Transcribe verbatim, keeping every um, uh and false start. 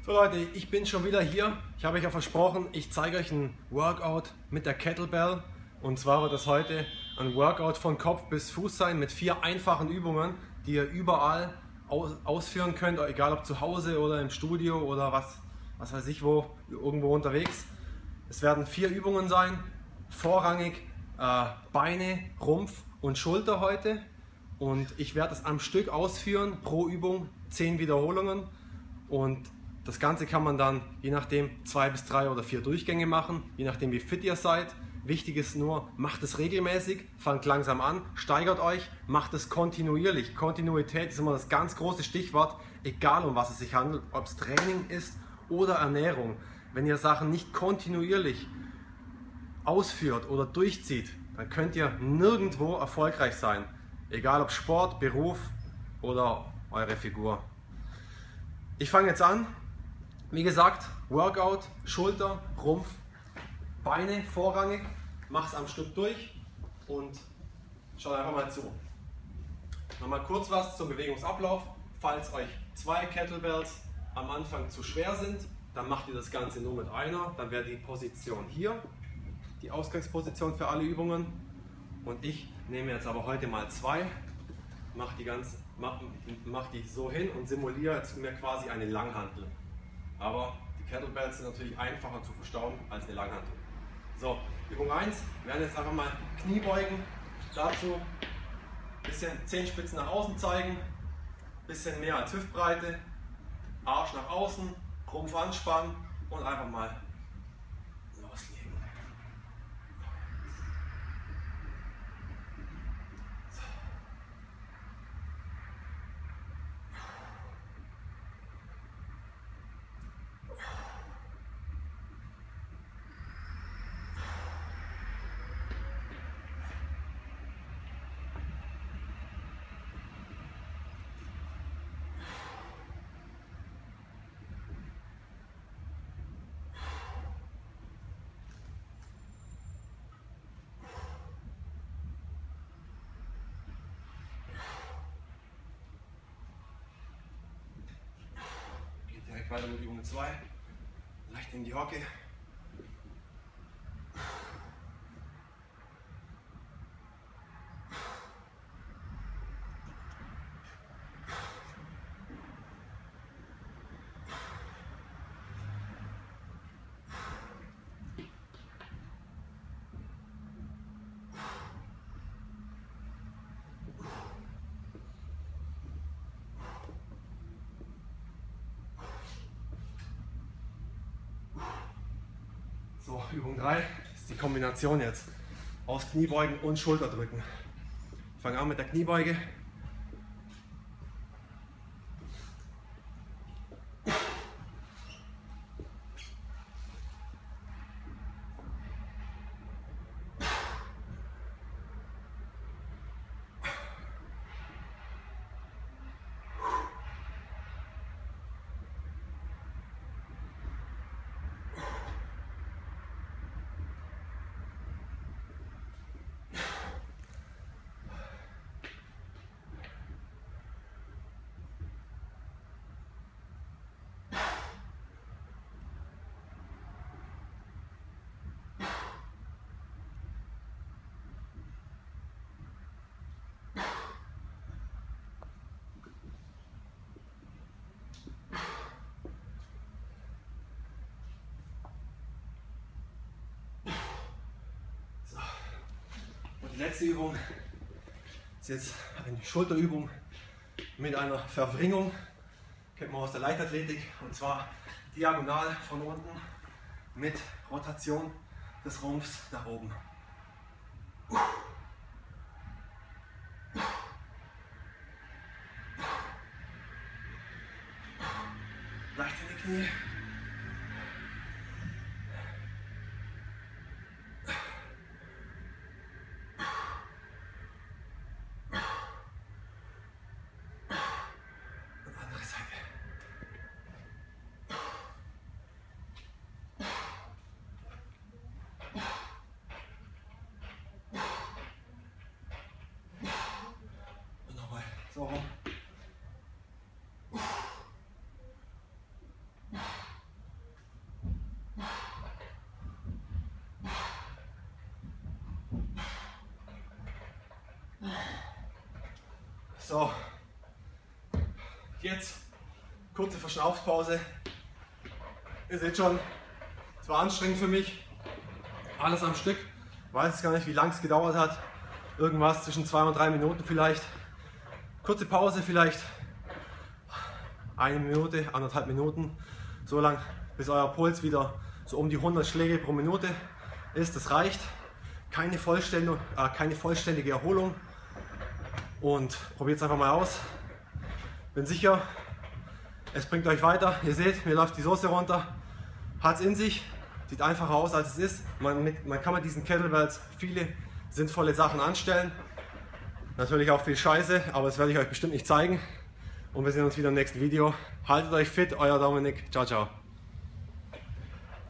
So Leute, ich bin schon wieder hier. Ich habe euch ja versprochen, ich zeige euch ein Workout mit der Kettlebell. Und zwar wird das heute ein Workout von Kopf bis Fuß sein mit vier einfachen Übungen, die ihr überall aus ausführen könnt, egal ob zu Hause oder im Studio oder was, was weiß ich wo, irgendwo unterwegs. Es werden vier Übungen sein, vorrangig äh, Beine, Rumpf und Schulter heute. Und ich werde es am Stück ausführen, pro Übung zehn Wiederholungen. Und das Ganze kann man dann je nachdem zwei bis drei oder vier Durchgänge machen, je nachdem wie fit ihr seid. Wichtig ist nur, macht es regelmäßig, fangt langsam an, steigert euch, macht es kontinuierlich. Kontinuität ist immer das ganz große Stichwort, egal um was es sich handelt, ob es Training ist oder Ernährung. Wenn ihr Sachen nicht kontinuierlich ausführt oder durchzieht, dann könnt ihr nirgendwo erfolgreich sein. Egal ob Sport, Beruf oder eure Figur. Ich fange jetzt an. Wie gesagt, Workout, Schulter, Rumpf, Beine vorrangig. Mach es am Stück durch und schaut einfach mal zu. Nochmal kurz was zum Bewegungsablauf. Falls euch zwei Kettlebells am Anfang zu schwer sind, dann macht ihr das Ganze nur mit einer. Dann wäre die Position hier, die Ausgangsposition für alle Übungen. Und ich nehme jetzt aber heute mal zwei, mache die, ganz, mach, mach die so hin und simuliere jetzt mir quasi eine Langhantel. Aber die Kettlebells sind natürlich einfacher zu verstauen als eine Langhantel. So, Übung eins, wir werden jetzt einfach mal Knie beugen. Dazu ein bisschen Zehenspitzen nach außen zeigen, ein bisschen mehr als Hüftbreite, Arsch nach außen, Rumpf anspannen und einfach mal loslegen. Weiter mit Übung zwei, leicht in die Hocke. So, Übung drei ist die Kombination jetzt aus Kniebeugen und Schulterdrücken. Ich fange an mit der Kniebeuge. Die letzte Übung ist jetzt eine Schulterübung mit einer Verwringung, kennt man aus der Leichtathletik, und zwar diagonal von unten mit Rotation des Rumpfs nach oben. Leicht in die Knie. So rum. So, jetzt kurze Verschnaufpause. Ihr seht schon, es war anstrengend für mich. Alles am Stück. Ich weiß jetzt gar nicht, wie lange es gedauert hat. Irgendwas zwischen zwei und drei Minuten vielleicht. Kurze Pause vielleicht. Eine Minute, anderthalb Minuten. So lang, bis euer Puls wieder so um die hundert Schläge pro Minute ist. Das reicht. Keine vollständige, äh, keine vollständige Erholung. Und probiert es einfach mal aus. Bin sicher, es bringt euch weiter. Ihr seht, mir läuft die Soße runter. Hat es in sich. Sieht einfacher aus, als es ist. Man, mit, man kann mit diesen Kettlebells viele sinnvolle Sachen anstellen. Natürlich auch viel Scheiße, aber das werde ich euch bestimmt nicht zeigen. Und wir sehen uns wieder im nächsten Video. Haltet euch fit, euer Dominik. Ciao, ciao.